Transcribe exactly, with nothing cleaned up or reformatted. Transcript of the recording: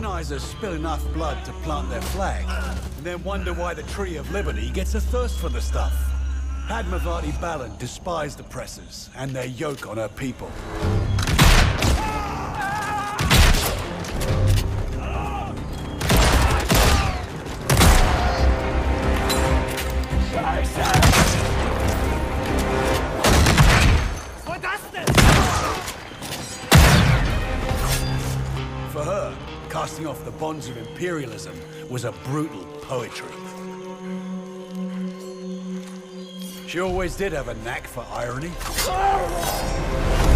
colonizers spill enough blood to plant their flag, and then wonder why the Tree of Liberty gets a thirst for the stuff. Padmavati Balan despised oppressors and their yoke on her people. For her, casting off the bonds of imperialism was a brutal poetry. She always did have a knack for irony.